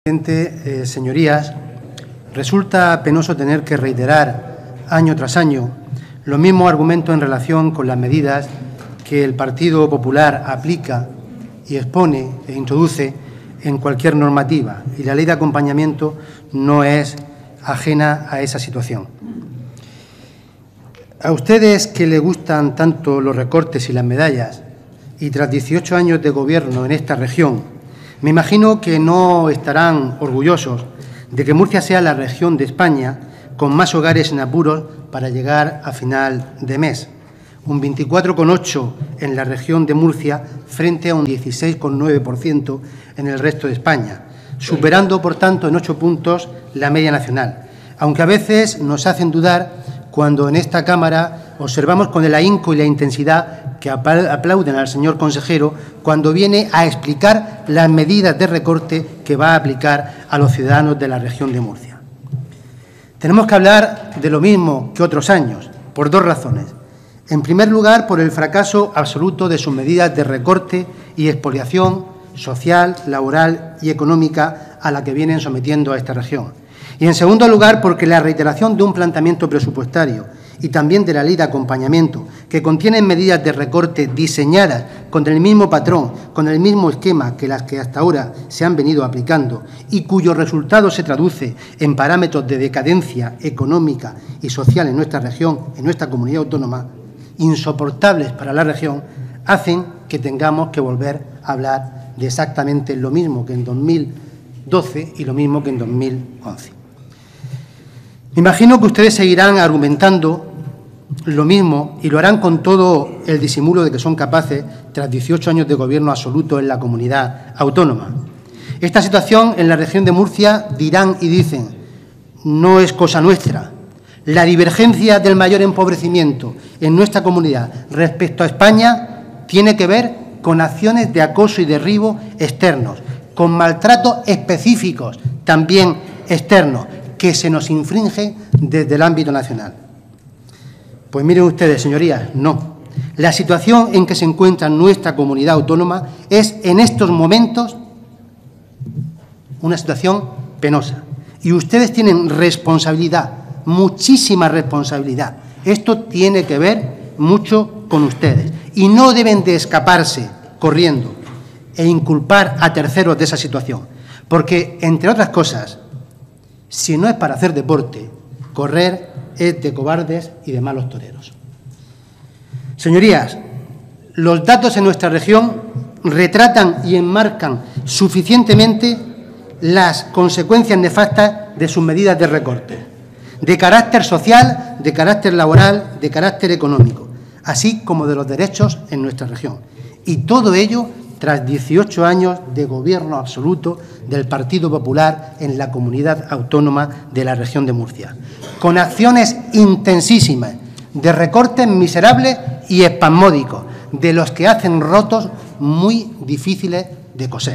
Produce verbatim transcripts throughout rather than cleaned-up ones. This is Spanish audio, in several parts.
Presidente, eh, señorías, resulta penoso tener que reiterar año tras año los mismos argumentos en relación con las medidas que el Partido Popular aplica y expone e introduce en cualquier normativa, y la ley de acompañamiento no es ajena a esa situación. A ustedes que les gustan tanto los recortes y las medallas, y tras dieciocho años de gobierno en esta región, me imagino que no estarán orgullosos de que Murcia sea la región de España con más hogares en apuros para llegar a final de mes. Un veinticuatro coma ocho por ciento en la región de Murcia frente a un dieciséis coma nueve por ciento en el resto de España, superando, por tanto, en ocho puntos la media nacional, aunque a veces nos hacen dudar cuando en esta Cámara observamos con el ahínco y la intensidad que aplauden al señor consejero cuando viene a explicar las medidas de recorte que va a aplicar a los ciudadanos de la región de Murcia. Tenemos que hablar de lo mismo que otros años, por dos razones. En primer lugar, por el fracaso absoluto de sus medidas de recorte y expoliación social, laboral y económica a la que vienen sometiendo a esta región. Y, en segundo lugar, porque la reiteración de un planteamiento presupuestario y también de la ley de acompañamiento, que contienen medidas de recorte diseñadas con el mismo patrón, con el mismo esquema que las que hasta ahora se han venido aplicando y cuyo resultado se traduce en parámetros de decadencia económica y social en nuestra región, en nuestra comunidad autónoma, insoportables para la región, hacen que tengamos que volver a hablar de exactamente lo mismo que en dos mil doce y lo mismo que en dos mil once. Me imagino que ustedes seguirán argumentando lo mismo y lo harán con todo el disimulo de que son capaces tras dieciocho años de gobierno absoluto en la comunidad autónoma. Esta situación en la región de Murcia, dirán y dicen, no es cosa nuestra. La divergencia del mayor empobrecimiento en nuestra comunidad respecto a España tiene que ver con acciones de acoso y derribo externos, con maltratos específicos también externos, que se nos infringe desde el ámbito nacional. Pues miren ustedes, señorías, no. La situación en que se encuentra nuestra comunidad autónoma es, en estos momentos, una situación penosa. Y ustedes tienen responsabilidad, muchísima responsabilidad. Esto tiene que ver mucho con ustedes. Y no deben de escaparse corriendo e inculpar a terceros de esa situación. Porque, entre otras cosas, si no es para hacer deporte, correr es de cobardes y de malos toreros. Señorías, los datos en nuestra región retratan y enmarcan suficientemente las consecuencias nefastas de sus medidas de recorte, de carácter social, de carácter laboral, de carácter económico, así como de los derechos en nuestra región. Y todo ello tras dieciocho años de gobierno absoluto del Partido Popular en la comunidad autónoma de la región de Murcia, con acciones intensísimas de recortes miserables y espasmódicos, de los que hacen rotos muy difíciles de coser.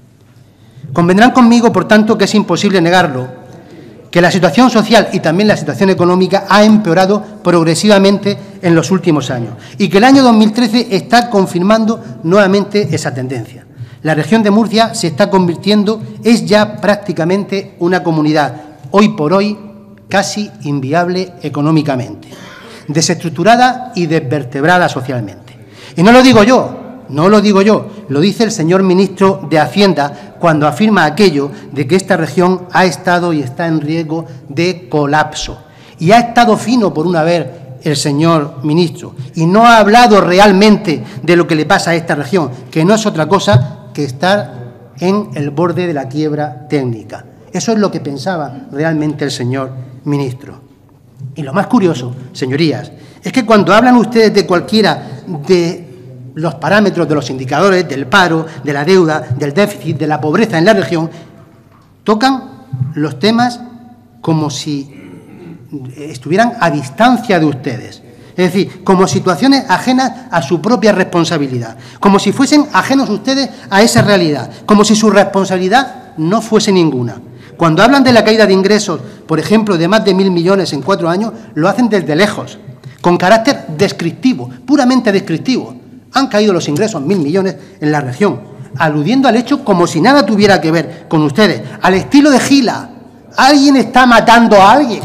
Convendrán conmigo, por tanto, que es imposible negarlo, que la situación social y también la situación económica ha empeorado progresivamente en los últimos años y que el año dos mil trece está confirmando nuevamente esa tendencia. La región de Murcia se está convirtiendo, es ya prácticamente una comunidad, hoy por hoy, casi inviable económicamente, desestructurada y desvertebrada socialmente. Y no lo digo yo, no lo digo yo, lo dice el señor ministro de Hacienda cuando afirma aquello de que esta región ha estado y está en riesgo de colapso. Y ha estado fino por una vez el señor ministro y no ha hablado realmente de lo que le pasa a esta región, que no es otra cosa que estar en el borde de la quiebra técnica. Eso es lo que pensaba realmente el señor ministro. Y lo más curioso, señorías, es que cuando hablan ustedes de cualquiera de los parámetros de los indicadores, del paro, de la deuda, del déficit, de la pobreza en la región, tocan los temas como si estuvieran a distancia de ustedes. Es decir, como situaciones ajenas a su propia responsabilidad, como si fuesen ajenos ustedes a esa realidad, como si su responsabilidad no fuese ninguna. Cuando hablan de la caída de ingresos, por ejemplo, de más de mil millones en cuatro años, lo hacen desde lejos, con carácter descriptivo, puramente descriptivo. Han caído los ingresos mil millones en la región. aludiendo al hecho como si nada tuviera que ver con ustedes, al estilo de Gila. Alguien está matando a alguien.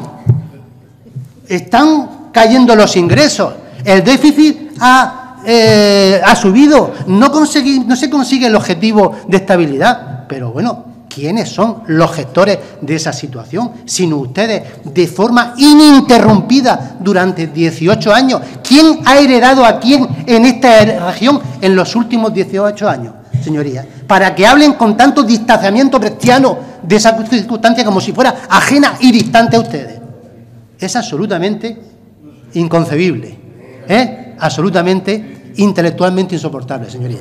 Están cayendo los ingresos. El déficit ha, eh, ha subido. No, conseguí, no se consigue el objetivo de estabilidad. Pero bueno, ¿quiénes son los gestores de esa situación? Sino ustedes, de forma ininterrumpida durante dieciocho años. ¿Quién ha heredado a quién en esta región en los últimos dieciocho años, señorías? Para que hablen con tanto distanciamiento brechtiano de esa circunstancia como si fuera ajena y distante a ustedes. Es absolutamente inconcebible. Es absolutamente intelectualmente insoportable, señorías.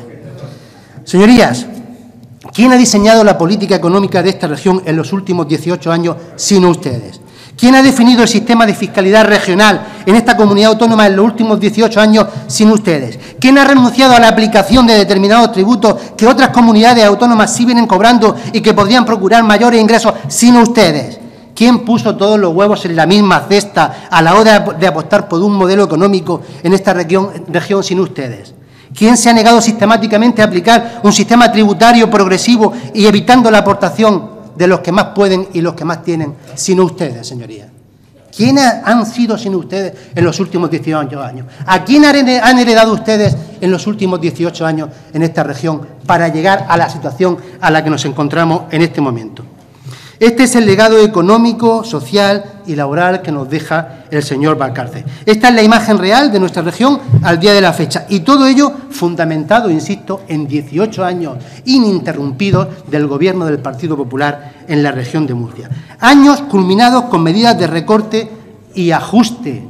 Señorías, ¿quién ha diseñado la política económica de esta región en los últimos dieciocho años sino ustedes? ¿Quién ha definido el sistema de fiscalidad regional en esta comunidad autónoma en los últimos dieciocho años sino ustedes? ¿Quién ha renunciado a la aplicación de determinados tributos que otras comunidades autónomas sí vienen cobrando y que podrían procurar mayores ingresos sino ustedes? ¿Quién puso todos los huevos en la misma cesta a la hora de apostar por un modelo económico en esta región, región sino ustedes? ¿Quién se ha negado sistemáticamente a aplicar un sistema tributario progresivo y evitando la aportación de los que más pueden y los que más tienen, sino ustedes, señorías? ¿Quiénes han sido sino ustedes en los últimos dieciocho años? ¿A quién han heredado ustedes en los últimos dieciocho años en esta región para llegar a la situación a la que nos encontramos en este momento? Este es el legado económico, social y laboral que nos deja el señor Valcárcel. Esta es la imagen real de nuestra región al día de la fecha y todo ello fundamentado, insisto, en dieciocho años ininterrumpidos del Gobierno del Partido Popular en la región de Murcia. Años culminados con medidas de recorte y ajuste.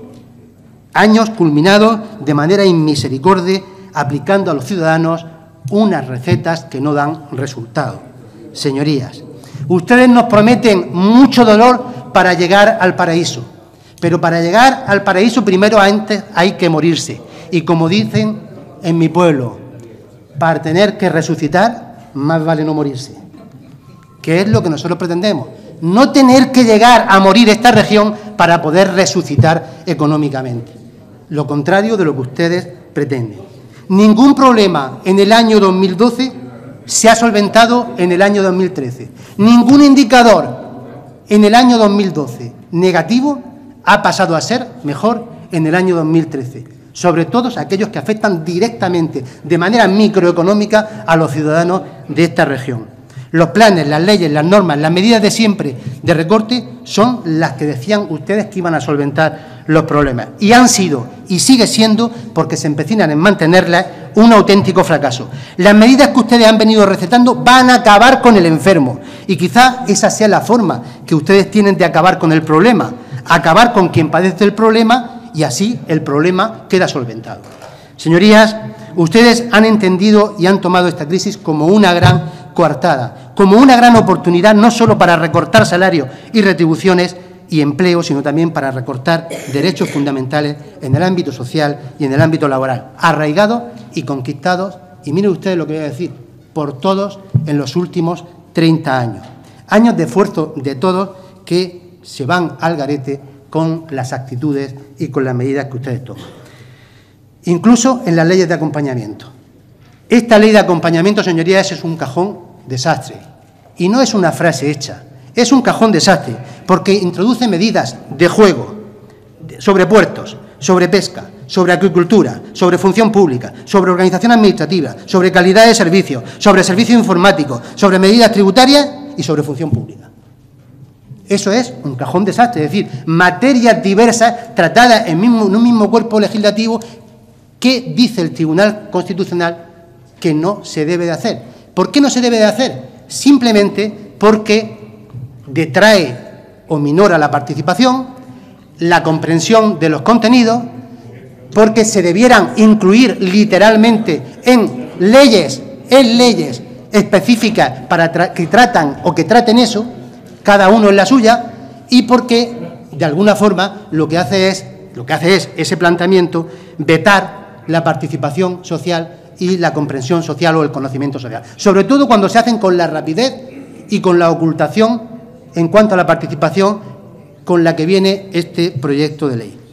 Años culminados de manera inmisericordia aplicando a los ciudadanos unas recetas que no dan resultado. Señorías, ustedes nos prometen mucho dolor para llegar al paraíso, pero para llegar al paraíso primero antes hay que morirse. Y como dicen en mi pueblo, para tener que resucitar, más vale no morirse. Que es lo que nosotros pretendemos, no tener que llegar a morir esta región para poder resucitar económicamente. Lo contrario de lo que ustedes pretenden. Ningún problema en el año dos mil doce se ha solventado en el año dos mil trece. Ningún indicador en el año dos mil doce negativo ha pasado a ser mejor en el año dos mil trece, sobre todo aquellos que afectan directamente, de manera microeconómica, a los ciudadanos de esta región. Los planes, las leyes, las normas, las medidas de siempre de recorte son las que decían ustedes que iban a solventar los problemas. Y han sido, y sigue siendo, porque se empecinan en mantenerlas, un auténtico fracaso. Las medidas que ustedes han venido recetando van a acabar con el enfermo. Y quizá esa sea la forma que ustedes tienen de acabar con el problema. Acabar con quien padece el problema y así el problema queda solventado. Señorías, ustedes han entendido y han tomado esta crisis como una gran coartada, como una gran oportunidad no solo para recortar salarios y retribuciones y empleo, sino también para recortar derechos fundamentales en el ámbito social y en el ámbito laboral, arraigados y conquistados, y miren ustedes lo que voy a decir, por todos en los últimos treinta años. Años de esfuerzo de todos que se van al garete con las actitudes y con las medidas que ustedes toman. Incluso en las leyes de acompañamiento. Esta ley de acompañamiento, señorías, es un cajón desastre. Y no es una frase hecha, es un cajón desastre, porque introduce medidas de juego sobre puertos, sobre pesca, sobre agricultura, sobre función pública, sobre organización administrativa, sobre calidad de servicios, sobre servicios informáticos, sobre medidas tributarias y sobre función pública. Eso es un cajón desastre, es decir, materias diversas tratadas en, mismo, en un mismo cuerpo legislativo que dice el Tribunal Constitucional que no se debe de hacer. ¿Por qué no se debe de hacer? Simplemente porque detrae o minora la participación, la comprensión de los contenidos, porque se debieran incluir literalmente en leyes, en leyes específicas para tra que tratan o que traten eso, cada uno en la suya, y porque de alguna forma lo que hace es, lo que hace es ese planteamiento vetar la participación social y la comprensión social o el conocimiento social, sobre todo cuando se hacen con la rapidez y con la ocultación en cuanto a la participación con la que viene este proyecto de ley.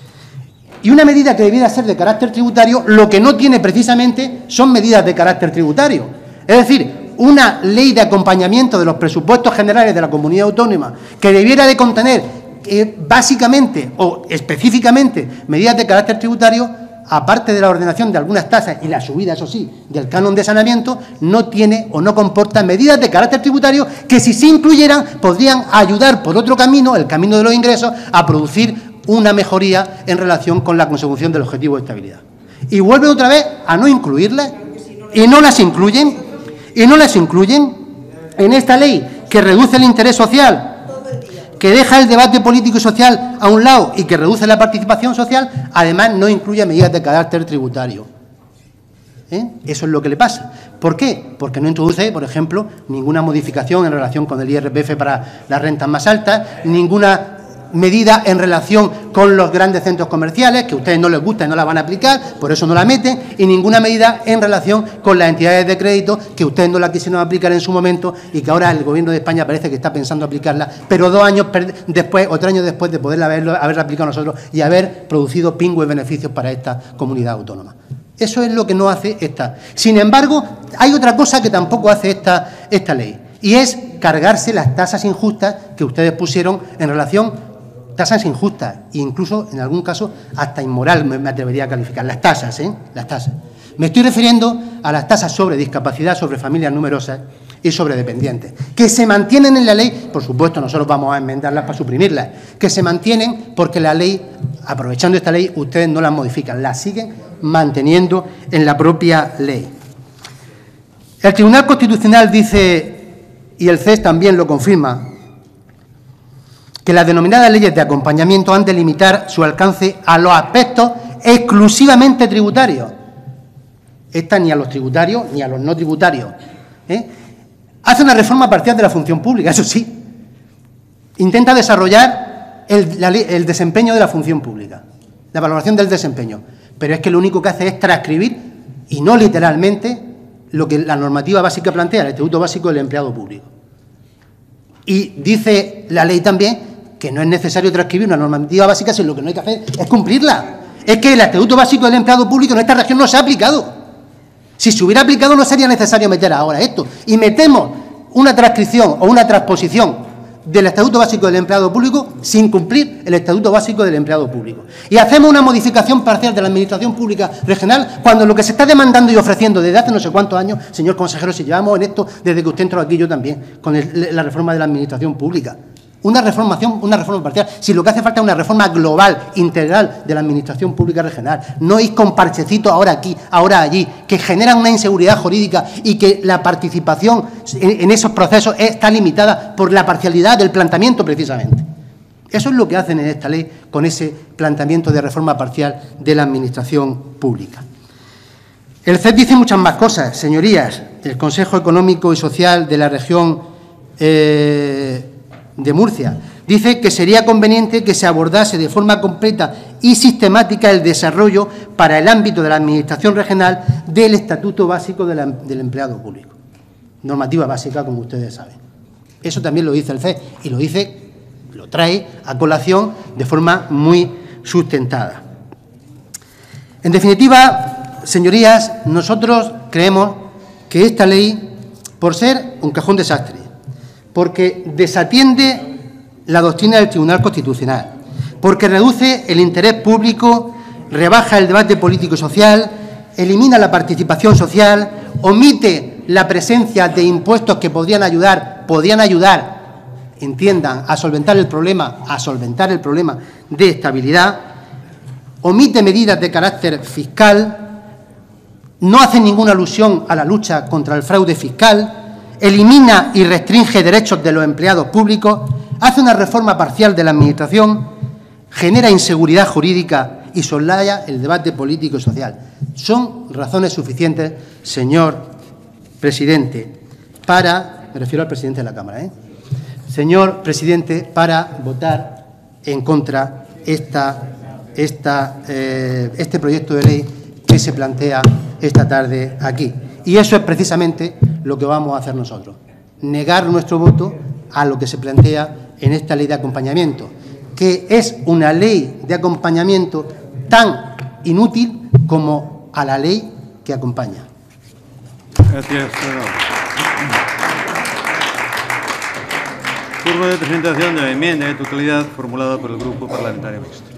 Y una medida que debiera ser de carácter tributario, lo que no tiene precisamente son medidas de carácter tributario. Es decir, una ley de acompañamiento de los presupuestos generales de la comunidad autónoma que debiera de contener eh, básicamente o específicamente medidas de carácter tributario, aparte de la ordenación de algunas tasas y la subida, eso sí, del canon de saneamiento, no tiene o no comporta medidas de carácter tributario que, si se incluyeran, podrían ayudar por otro camino, el camino de los ingresos, a producir una mejoría en relación con la consecución del objetivo de estabilidad. Y vuelve otra vez a no incluirlas, y no las incluyen, y no las incluyen en esta ley que reduce el interés social, que deja el debate político y social a un lado y que reduce la participación social. Además, no incluye medidas de carácter tributario. ¿Eh? Eso es lo que le pasa. ¿Por qué? Porque no introduce, por ejemplo, ninguna modificación en relación con el I R P F para las rentas más altas, ninguna medida en relación con los grandes centros comerciales, que a ustedes no les gusta y no la van a aplicar, por eso no la meten, y ninguna medida en relación con las entidades de crédito, que ustedes no la quisieron aplicar en su momento y que ahora el Gobierno de España parece que está pensando aplicarla, pero dos años después o tres años después de poderla haberlo, haberla aplicado nosotros y haber producido pingües beneficios para esta comunidad autónoma. Eso es lo que no hace esta. Sin embargo, hay otra cosa que tampoco hace esta, esta ley, y es cargarse las tasas injustas que ustedes pusieron en relación. Tasas injustas e incluso, en algún caso, hasta inmoral me atrevería a calificar. Las tasas, ¿eh? Las tasas. Me estoy refiriendo a las tasas sobre discapacidad, sobre familias numerosas y sobre dependientes, que se mantienen en la ley. Por supuesto, nosotros vamos a enmendarlas para suprimirlas, que se mantienen porque la ley, aprovechando esta ley, ustedes no las modifican, las siguen manteniendo en la propia ley. El Tribunal Constitucional dice, y el C E S también lo confirma, que las denominadas leyes de acompañamiento han de limitar su alcance a los aspectos exclusivamente tributarios. Esta ni a los tributarios ni a los no tributarios. ¿eh? Hace una reforma parcial de la función pública, eso sí. Intenta desarrollar el, la, el desempeño de la función pública, la valoración del desempeño. Pero es que lo único que hace es transcribir, y no literalmente, lo que la normativa básica plantea, el Estatuto Básico del Empleado Público. Y dice la ley también que no es necesario transcribir una normativa básica, sino lo que no hay que hacer es cumplirla. Es que el Estatuto Básico del Empleado Público en esta región no se ha aplicado. Si se hubiera aplicado no sería necesario meter ahora esto. Y metemos una transcripción o una transposición del Estatuto Básico del Empleado Público sin cumplir el Estatuto Básico del Empleado Público. Y hacemos una modificación parcial de la Administración Pública Regional cuando lo que se está demandando y ofreciendo desde hace no sé cuántos años, señor consejero, si llevamos en esto desde que usted entró aquí, yo también, con el, la reforma de la Administración Pública. Una reformación, una reforma parcial, si lo que hace falta es una reforma global, integral de la Administración Pública Regional. No ir con parchecitos ahora aquí, ahora allí, que generan una inseguridad jurídica y que la participación en, en esos procesos está limitada por la parcialidad del planteamiento, precisamente. Eso es lo que hacen en esta ley con ese planteamiento de reforma parcial de la Administración Pública. El C E S dice muchas más cosas, señorías. El Consejo Económico y Social de la región eh, de Murcia dice que sería conveniente que se abordase de forma completa y sistemática el desarrollo para el ámbito de la Administración regional del Estatuto Básico de la, del Empleado Público. Normativa básica, como ustedes saben. Eso también lo dice el C E S y lo dice, lo trae a colación de forma muy sustentada. En definitiva, señorías, nosotros creemos que esta ley, por ser un cajón desastre, porque desatiende la doctrina del Tribunal Constitucional, porque reduce el interés público, rebaja el debate político y social, elimina la participación social, omite la presencia de impuestos que podrían ayudar, podrían ayudar, entiendan, a solventar el problema, a solventar el problema de estabilidad, omite medidas de carácter fiscal, no hace ninguna alusión a la lucha contra el fraude fiscal, elimina y restringe derechos de los empleados públicos, hace una reforma parcial de la Administración, genera inseguridad jurídica y soslaya el debate político y social. Son razones suficientes, señor presidente, para, me refiero al presidente de la Cámara, ¿eh? señor presidente, para votar en contra esta, esta, eh, este proyecto de ley que se plantea esta tarde aquí. Y eso es precisamente lo que vamos a hacer nosotros, negar nuestro voto a lo que se plantea en esta ley de acompañamiento, que es una ley de acompañamiento tan inútil como a la ley que acompaña. Gracias, senador. Turno de presentación de la enmienda de totalidad formulada por el Grupo Parlamentario Mixto.